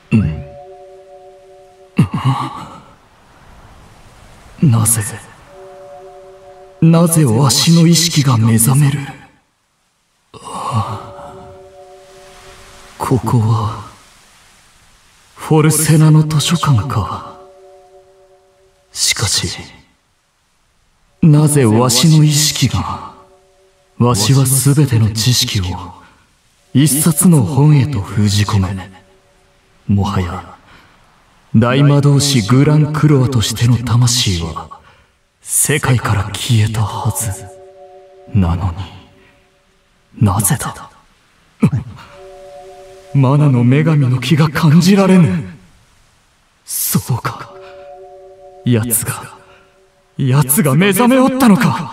なぜわしの意識が目覚める。ここはフォルセナの図書館か。しかしなぜわしの意識が、わしはすべての知識を一冊の本へと封じ込め、もはや大魔導士グランクロアとしての魂は世界から消えたはずなのに、なぜだ。マナの女神の気が感じられぬ。そうか、奴が目覚めおったのか。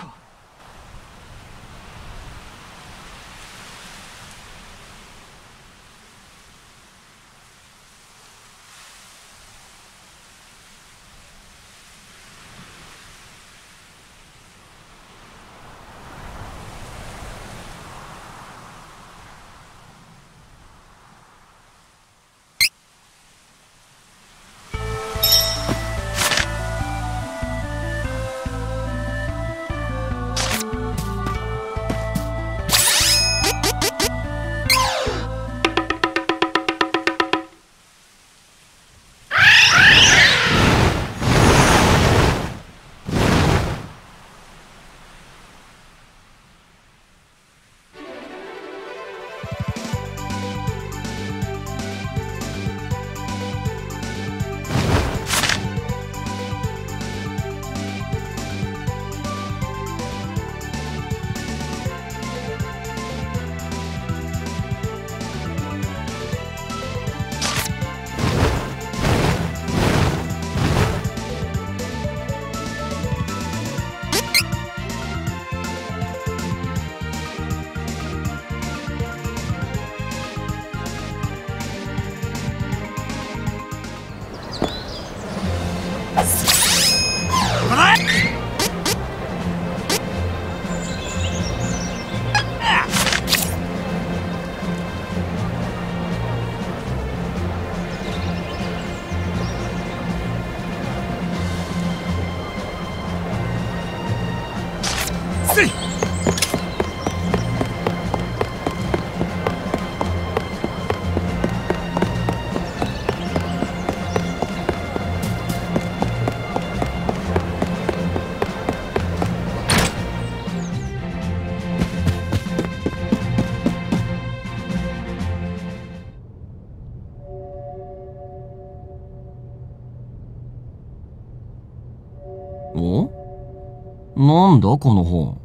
なんだこの本。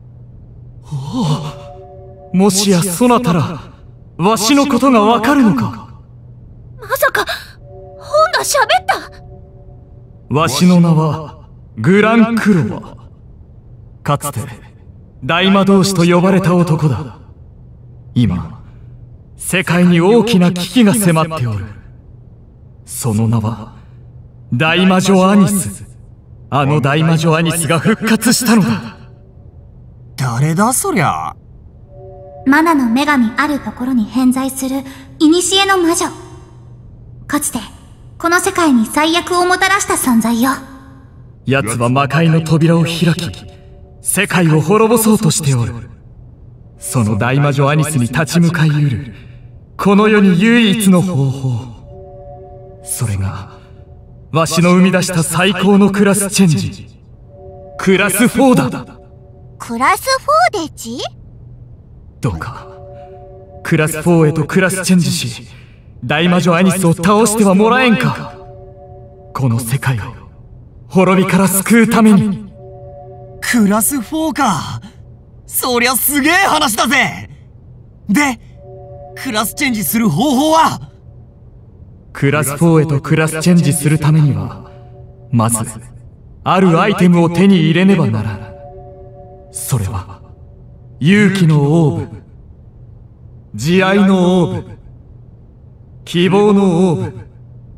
もしやそなたらわしのことがわかるのか。 まさか本が喋った。 わしの名はグランクロワ。かつて大魔導士と呼ばれた男だ。今世界に大きな危機が迫っておる。その名は大魔女アニス。あの大魔女アニスが復活したのだ。 誰だそりゃ。 マナの女神あるところに偏在する古の魔女。かつてこの世界に最悪をもたらした存在よ。 奴は魔界の扉を開き、世界を滅ぼそうとしておる。その大魔女アニスに立ち向かいうるこの世に唯一の方法、それがわしの生み出した最高のクラスチェンジ、クラス4だ。 クラス4デジ？ どうかクラス4へとクラスチェンジし、大魔女アニスを倒してはもらえんか。この世界を滅びから救うために。 クラス4か。そりゃすげえ話だぜ。でクラスチェンジする方法は？ クラス4へとクラスチェンジするためには、まずあるアイテムを手に入れねばならん。それは勇気のオーブ、慈愛のオーブ、希望のオーブ。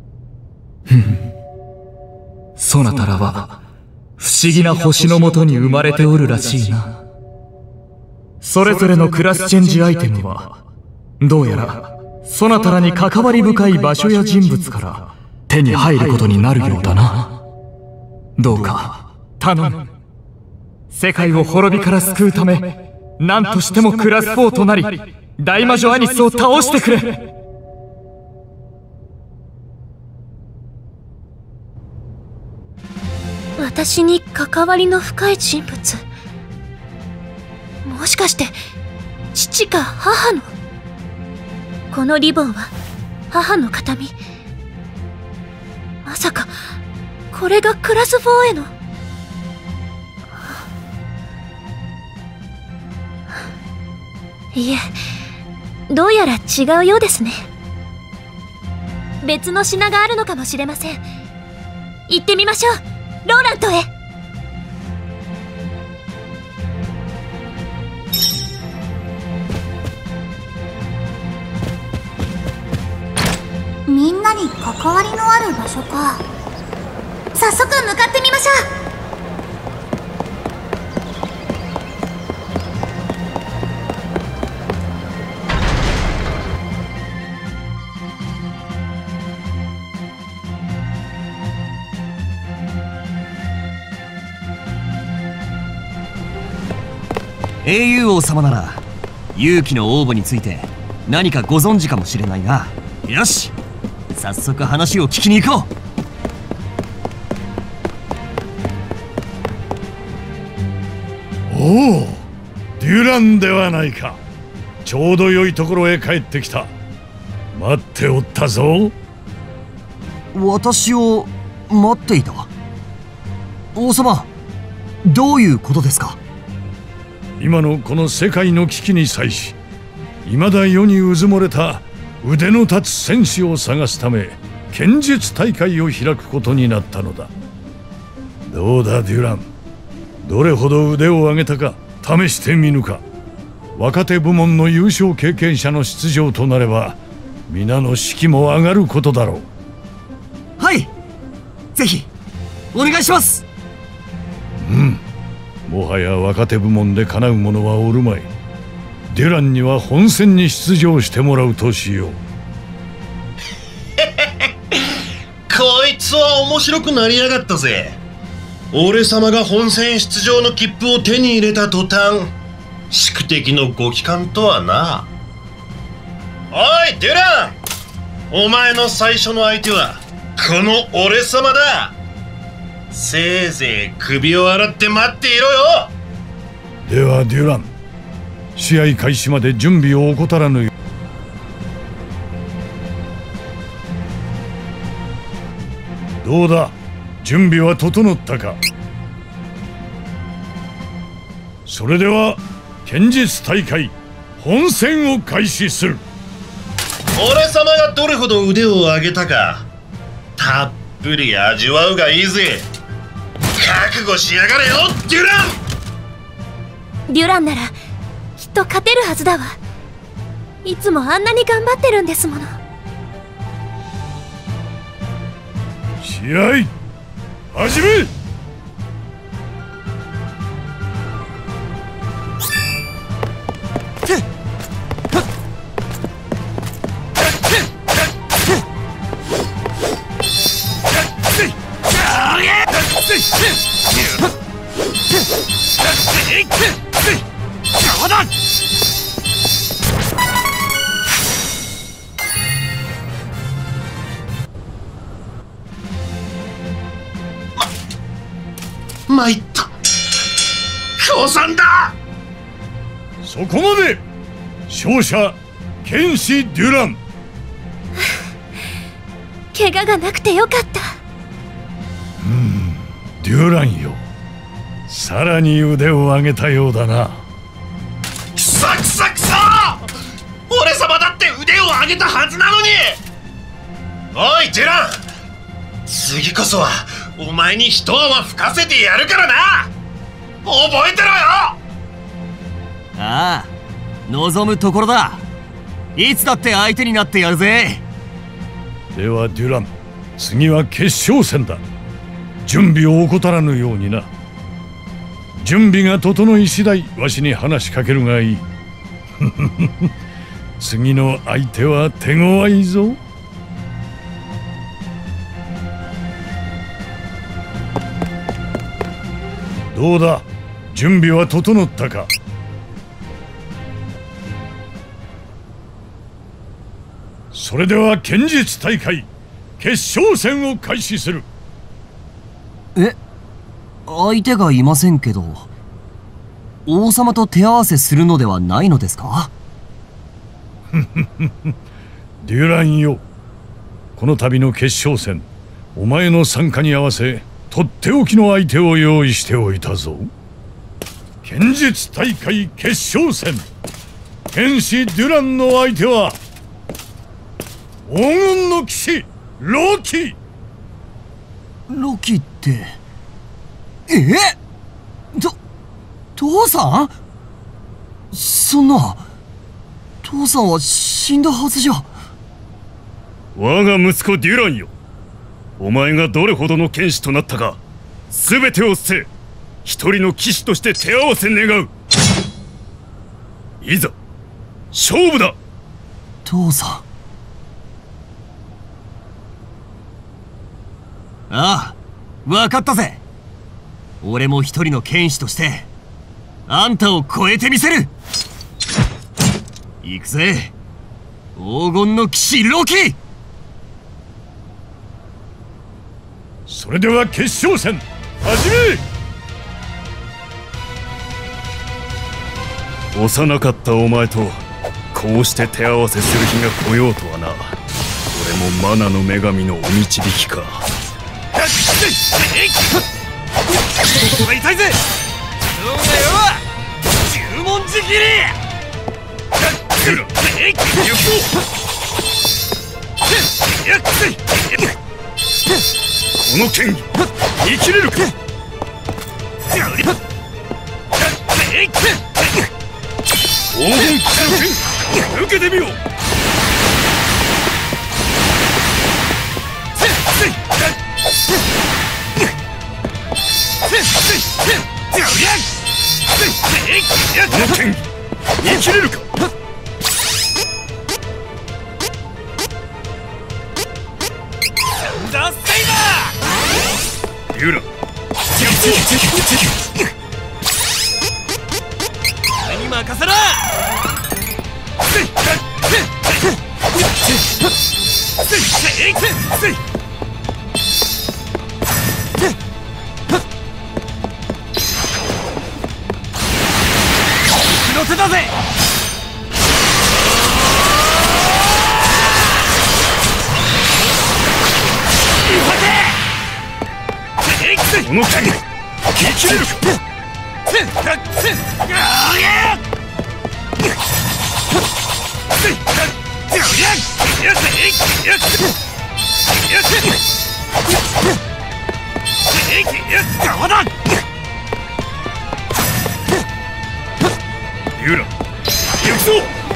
そなたらは不思議な星のもとに生まれておるらしいな。それぞれのクラスチェンジアイテムはどうやらそなたらに関わり深い場所や人物から手に入ることになるようだな。どうか頼む。世界を滅びから救うため何としてもクラス4となり大魔女アニスを倒してくれ。 私に関わりの深い人物、もしかして父か母の。このリボンは母の形見。まさかこれがクラス4への。いえ、どうやら違うようですね。別の品があるのかもしれません。行ってみましょう、ローラントへ。 みんなに関わりのある場所か。早速向かってみましょう。 英雄王様なら勇気の応募について何かご存知かもしれないな。よし、早速話を聞きに行こう。おお、デュランではないか。ちょうど良いところへ帰ってきた。待っておったぞ。 私を待っていた？王様、どういうことですか？ 今のこの世界の危機に際し、未だ世にうずもれた腕の立つ戦士を探すため剣術大会を開くことになったのだ。どうだデュラン、どれほど腕を上げたか試してみぬか。若手部門の優勝経験者の出場となれば皆の士気も上がることだろう。はい、ぜひお願いします。 もはや若手部門でかなう者はおるまい。デュランには本戦に出場してもらうとしよう。 こいつは面白くなりやがったぜ。俺様が本戦出場の切符を手に入れた途端、宿敵のご帰還とはな。おいデュラン、お前の最初の相手はこの俺様だ。せいぜい首を洗って待っていろよ。 ではデュラン、試合開始まで準備を怠らぬよう。どうだ、準備は整ったか。それでは剣術大会本戦を開始する。 俺様がどれほど腕を上げたかたっぷり味わうがいいぜ。覚悟しやがれよデュラン。デュランならきっと勝てるはずだわ。いつもあんなに頑張ってるんですもの。 試合始め。 参った。降参だ。 そこまで。勝者剣士デュラン。 怪我がなくてよかった。 デュランよ、さらに腕を上げたようだな。 くさくさくさ、俺様だって腕を上げたはずなのに。おいデュラン、次こそはお前に一泡吹かせてやるからな。覚えてろよ。 ああ、望むところだ。いつだって相手になってやるぜ。 ではデュラン、次は決勝戦だ。準備を怠らぬようにな。準備が整い次第わしに話しかけるがいい。 次の相手は手強いぞ。どうだ、準備は整ったか。それでは剣術大会決勝戦を開始する。 相手がいませんけど、王様と手合わせするのではないのですか？ デュランよ、この度の決勝戦、お前の参加に合わせとっておきの相手を用意しておいたぞ。剣術大会決勝戦、剣士デュランの相手は黄金の騎士ロキ。 ロキって父さん？そんな、父さんは死んだはずじゃ。 我が息子デュランよ、お前がどれほどの剣士となったか、全てを捨て一人の騎士として手合わせ願う。いざ勝負だ。 父さん。ああ、分かったぜ。俺も一人の剣士としてあんたを超えてみせる。行くぜ、黄金の騎士ロキ。 それでは決勝戦始め。 幼かったお前とこうして手合わせする日が来ようとはな。俺もマナの女神のお導きか。 痛いぜ。お前は十文字切り。 この剣技生きれるか。黄金騎士の剣受けてみよう。この剣技生きれるか。デュラン、 何任せろ。僕の手だぜ。 この剣生きれるか。ユーラ、行くぞ。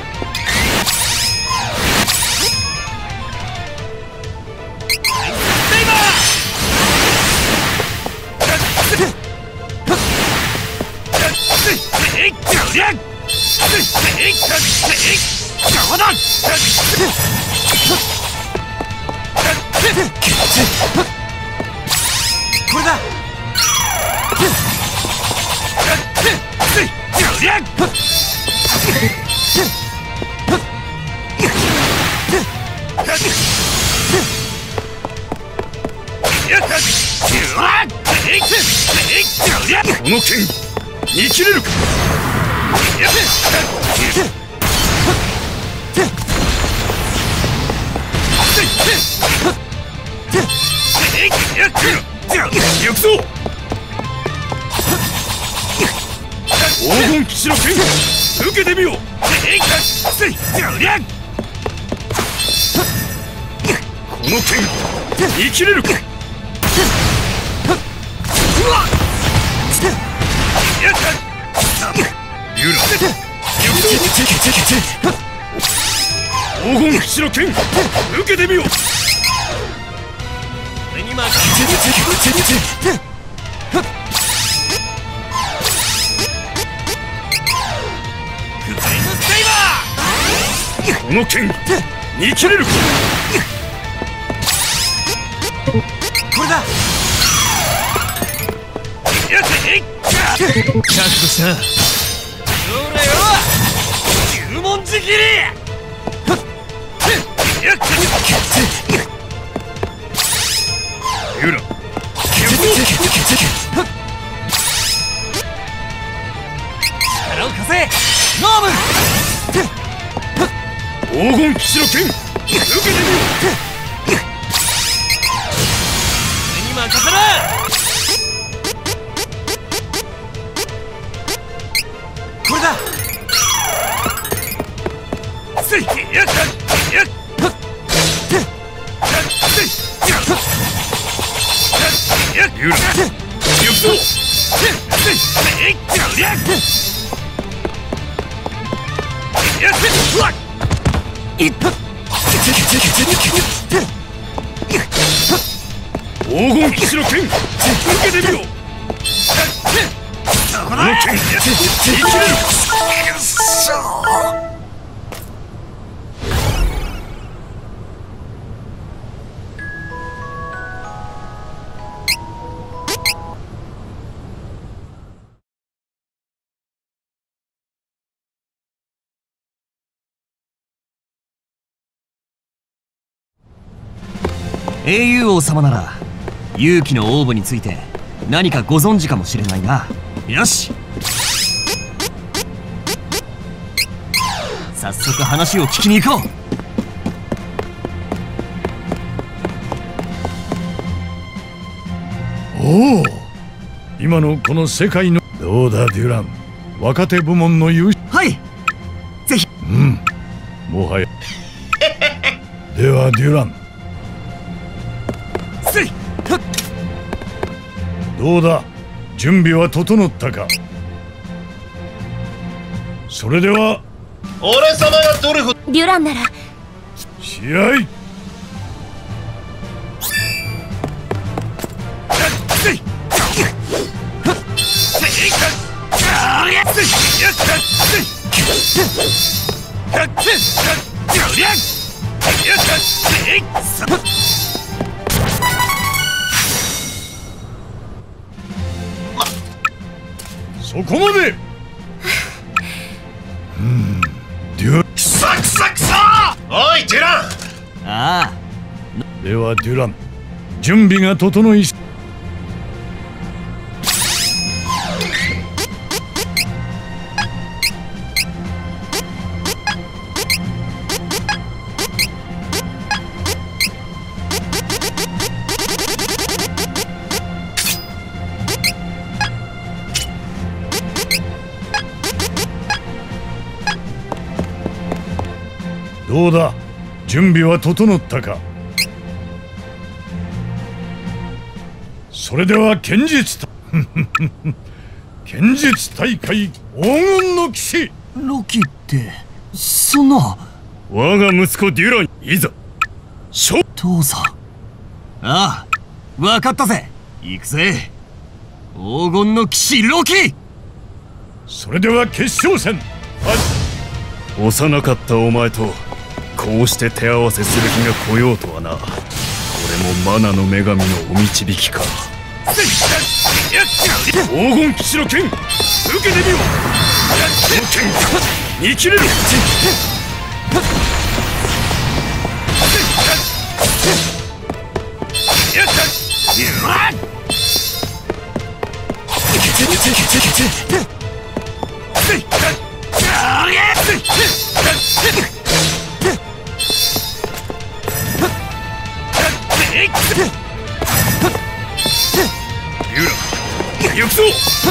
これだ。 この剣生きれるか。行くぞ。黄金騎士の剣受けてみよう。この剣生きれるか。ユーラ、黄金騎士の剣受けてみよう。 俺に任せて。フライムステイバー。 この剣見切れるか。 これだ。覚悟した。それは十文字切り。 ユラ力を貸せノーム。 黄金騎士の剣受けてみよう。 俺に任せろ。これだ。せいやっやっユラ行くぞ。黄金騎士の剣受けてみよう。この剣生きれる。 英雄王様なら勇気の応募について何かご存知かもしれないな。よし、早速話を聞きに行こおお、今のこの世界のどうだデュラン、若手部門の優勝。 う。はい、ぜひ。 もはやではデュラン、どうだ、準備は整ったか。それでは俺様がどれほどデュランなら試合。そこまで。デュラン、 くさくさくさ。おいデュラン。 ああ、 ではデュラン、準備が整い、どうだ、準備は整ったか。それでは剣術剣術大会黄金の騎士。 ロキってそんな。 我が息子デュラン、いざ勝負。 父さん。ああ、分かったぜ。行くぜ、黄金の騎士ロキ。 それでは決勝戦。 幼かったお前とこうして手合わせする日が来ようとはな。これもマナの女神のお導きか。黄金騎士の剣受けてみよう。この剣見切れる。行くぞ。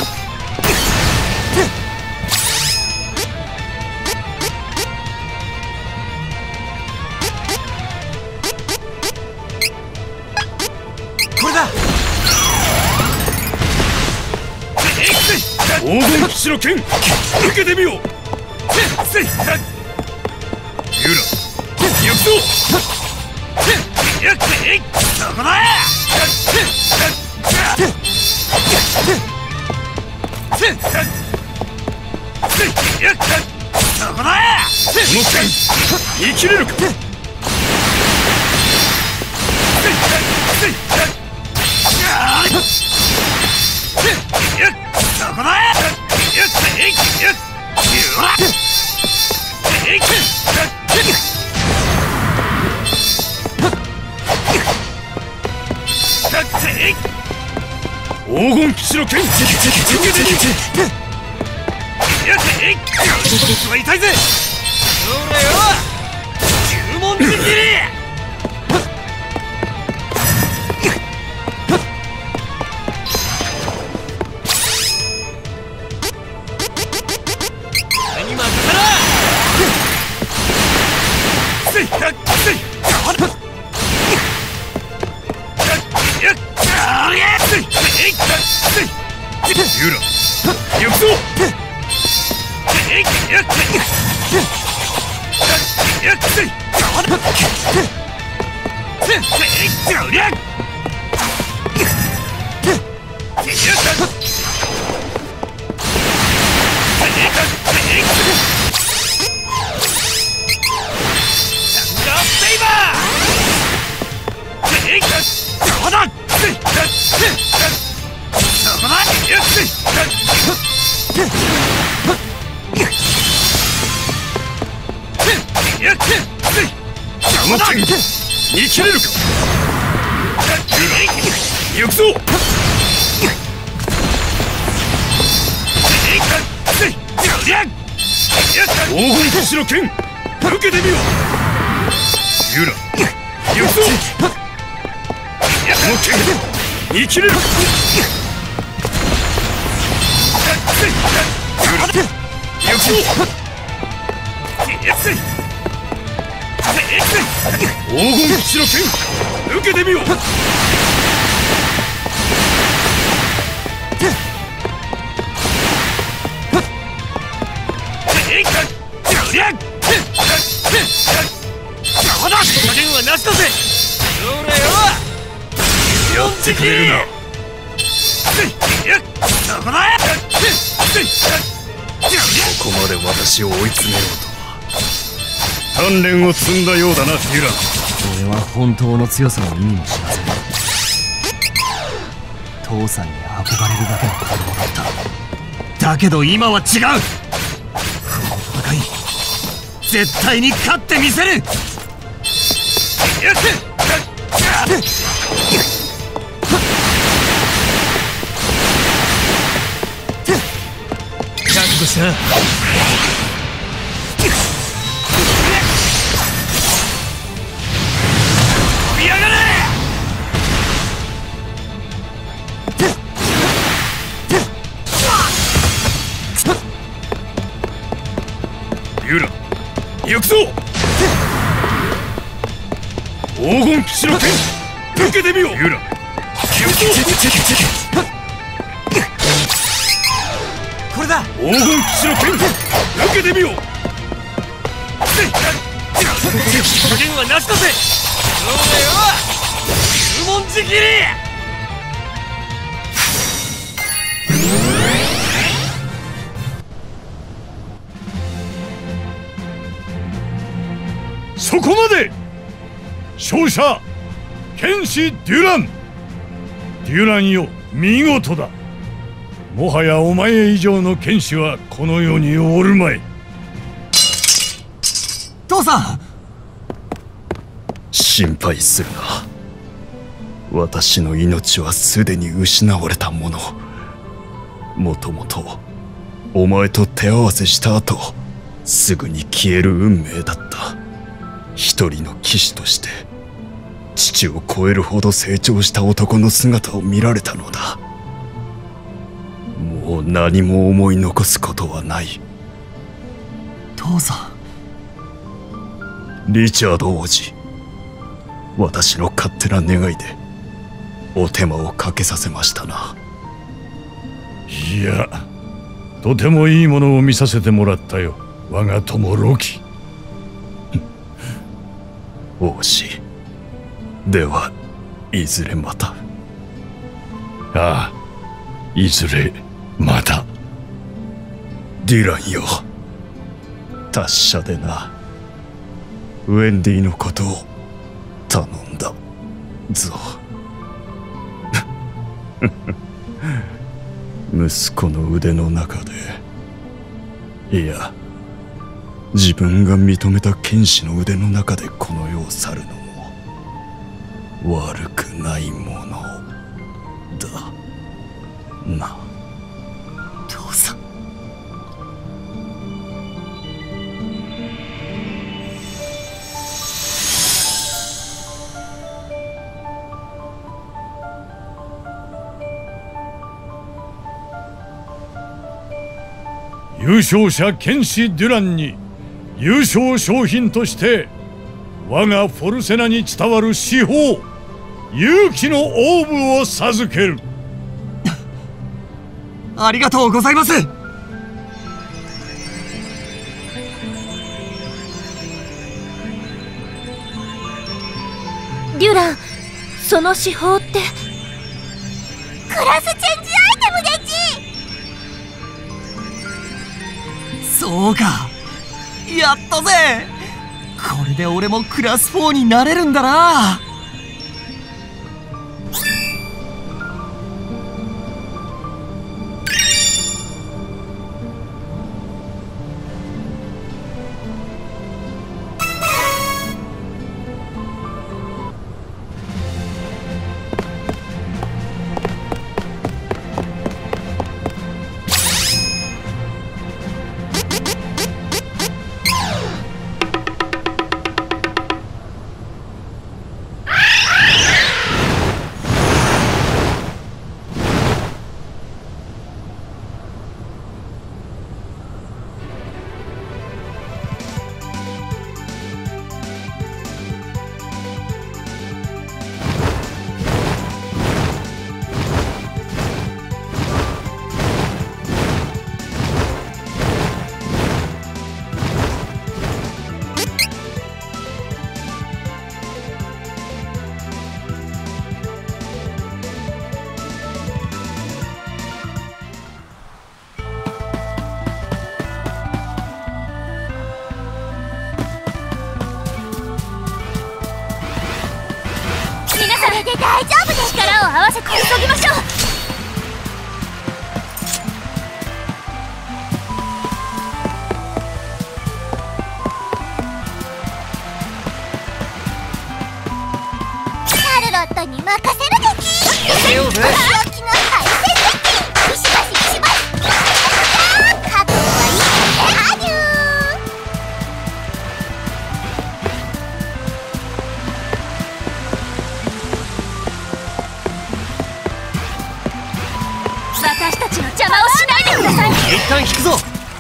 これだ。 黄金騎士の剣受けてみよう。ユラ行くぞ。 そこだ。 そこだ。 この剣生きれるか。 そこだ。 黄金騎士の剣受けてみて。 こは痛いぜ。それよ、十文字切り。何待ったら。 ユーラ行くぞ。この剣生きれるか。行くぞ。黄金騎士の剣受けてみよう。ユーラ行くぞ。この剣生きれるか。ユーラ行くぞ。黄金騎士の剣受けてみよう。 加減はなしだぜ。それよ、 やってくれるな。 そこだ。 ここまで私を追い詰めようとは。鍛錬を積んだようだな、デュラン。 俺は本当の強さの意味も知らずに父さんに憧れるだけの子供だった。だけど今は違う。この戦い絶対に勝ってみせる。覚悟しな。飛び上がれ。 ユーラ行くぞ。黄金騎士の剣受けてみよう。ユーラ行くぞ。 これだ。 黄金騎士の剣受けてみよう。 加減はなしだぜ。それは十文字切り。 そこまで。勝者剣士デュラン。デュランよ、見事だ。もはやお前以上の剣士はこの世におるまい。 父さん。 心配するな。私の命はすでに失われたもの。もともとお前と手合わせした後すぐに消える運命だった。一人の騎士として父を超えるほど成長した男の姿を見られたのだ。もう何も思い残すことはない。 父さん。リチャード王子、私の勝手な願いでお手間をかけさせましたな。 いや、とてもいいものを見させてもらったよ、我が友ロキ。 王子、ではいずれまた。 ああ、いずれまた。 ディランよ、 達者でな。ウェンディのことを頼んだぞ。息子の腕の中で、いや、自分が認めた剣士の腕の中でこの世を去るのも悪くないものだな。 父さん。 優勝者剣士デュランに優勝賞品として我がフォルセナに伝わる至宝勇気のオーブを授ける。 ありがとうございます。 デュラン、その至宝ってクラスチェンジアイテムでち。 そうか、やったぜ。これで俺もクラス4になれるんだな。 それで大丈夫です。 力を合わせて急ぎましょう。 シャルロットに任せるでち。 せよぜ。 大きな敗戦でち。ビシバシビシバシ。覚悟はいいね。アデュー。 私たちの邪魔をしないでください。 一旦引くぞ。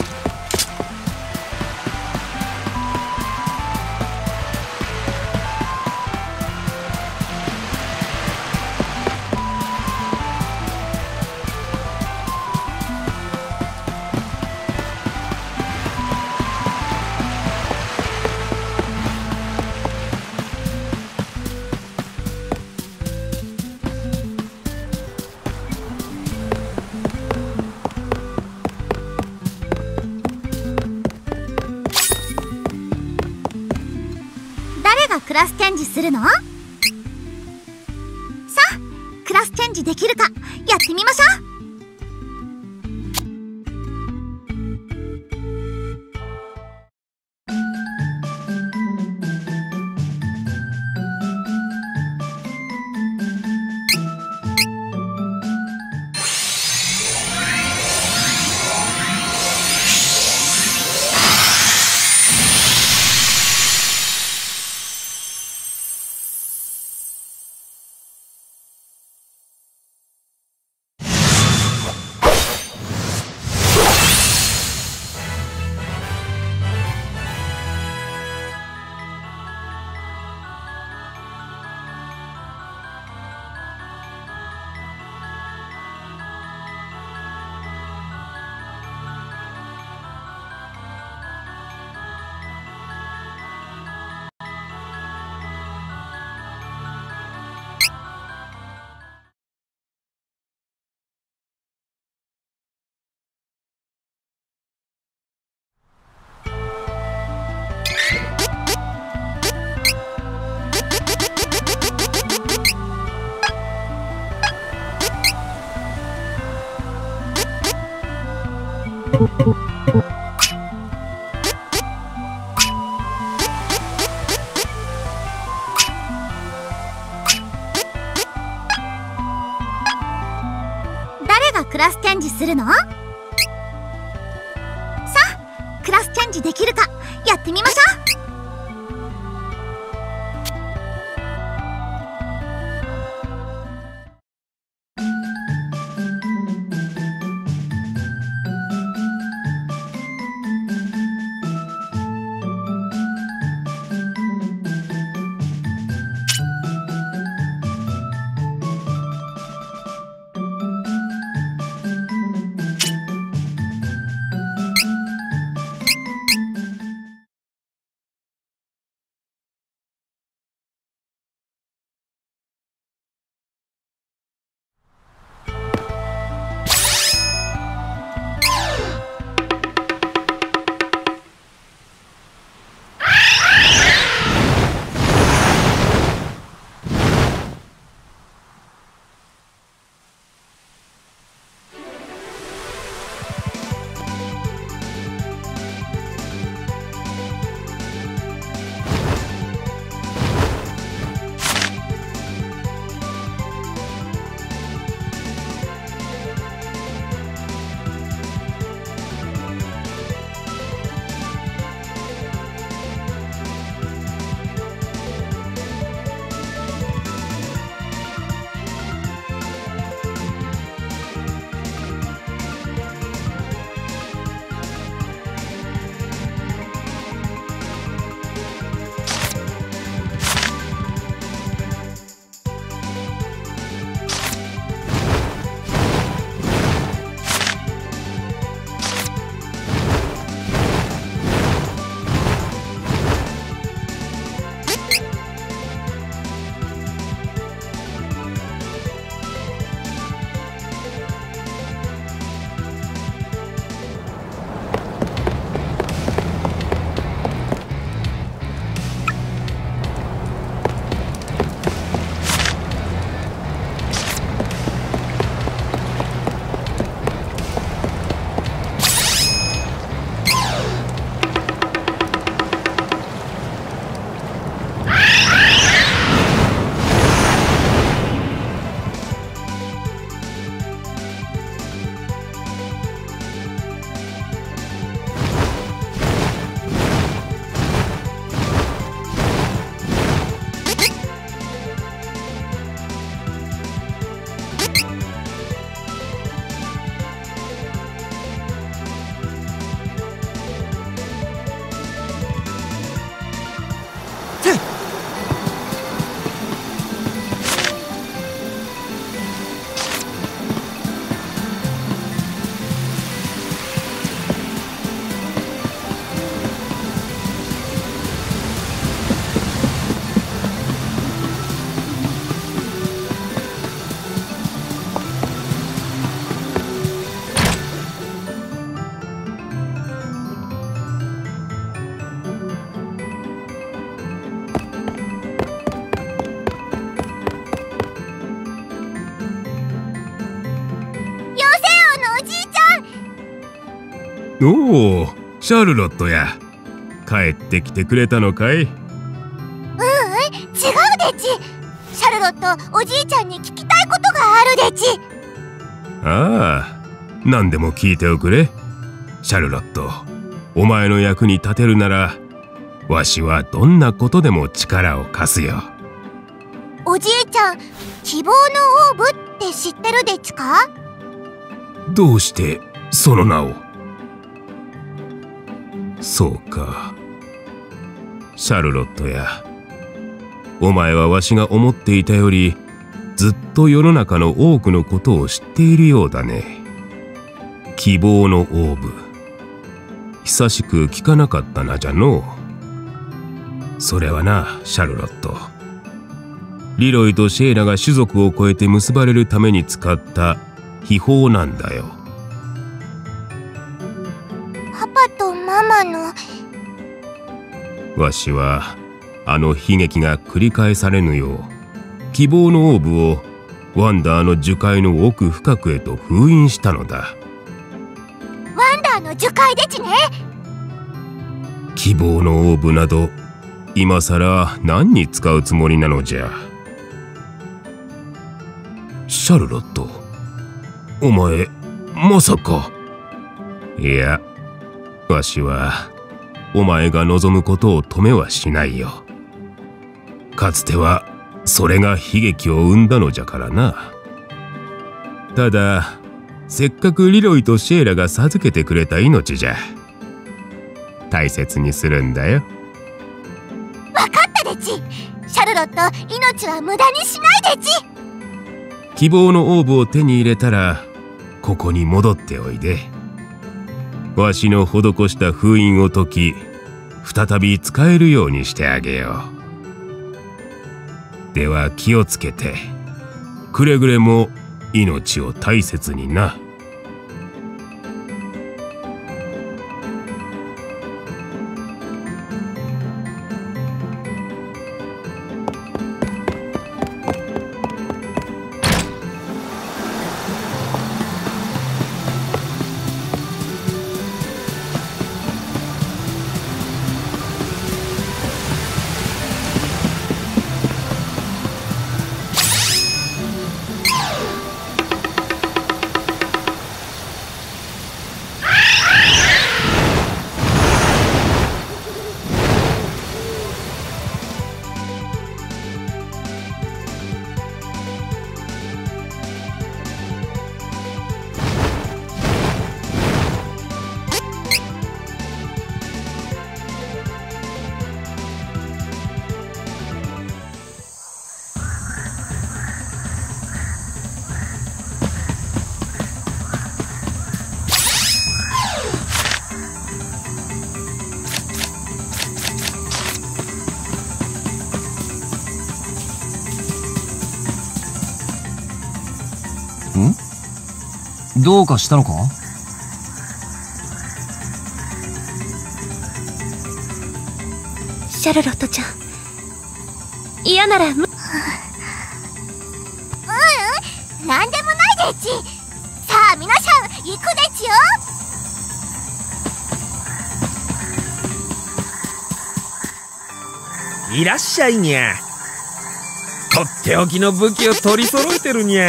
誰がクラスチェンジするの？さあ、クラスチェンジできるかやってみましょう。 誰がクラスチェンジするの？さあ、クラスチェンジできるかやってみましょう。 おお、シャルロットや。帰ってきてくれたのかい？ 違うでち。シャルロット、おじいちゃんに聞きたいことがあるでち。 ああ、何でも聞いておくれ。シャルロット、お前の役に立てるなら、わしはどんなことでも力を貸すよ。 おじいちゃん、希望のオーブって知ってるでちか？ どうしてその名を？そうか。シャルロットや、お前はわしが思っていたよりずっと世の中の多くのことを知っているようだね。希望のオーブ、久しく聞かなかったなじゃのう。それはな、シャルロット、リロイとシェイラが種族を超えて結ばれるために使った秘宝なんだよ。 パパとママの。 わしはあの悲劇が繰り返されぬよう、希望のオーブをワンダーの樹海の奥深くへと封印したのだ。 ワンダターの樹海でちね。 希望のオーブなど今さら何に使うつもりなのじゃ。シャルロット、お前まさか。いや、わしはお前が望むことを止めはしないよ。かつてはそれが悲劇を生んだのじゃからな。ただせっかくリロイとシエラが授けてくれた命じゃ。大切にするんだよ。 わかったでち。シャルロット、命は無駄にしないでち。 希望のオーブを手に入れたらここに戻っておいで。わしの施した封印を解き、再び使えるようにしてあげよう。では気をつけて、くれぐれも命を大切にな。 どうかしたのか？ シャルロットちゃん、嫌ならなんでもないでち。さあ皆さん行くでちよ。 いらっしゃいにゃ。とっておきの武器を取り揃えてるにゃ。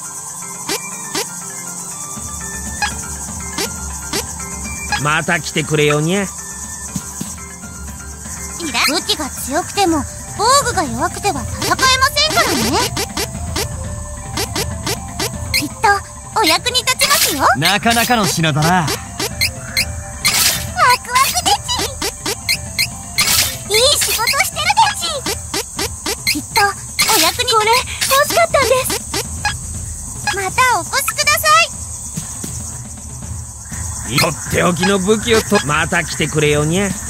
また来てくれよにゃ。 武器が強くても防具が弱くては戦えませんからね。きっとお役に立ちますよ。 なかなかの品だな。 ワクワクでち。いい仕事してるでち。きっとお役に。これ欲しかったんです。またお越しください。 とっておきの武器をまた来てくれよにゃ。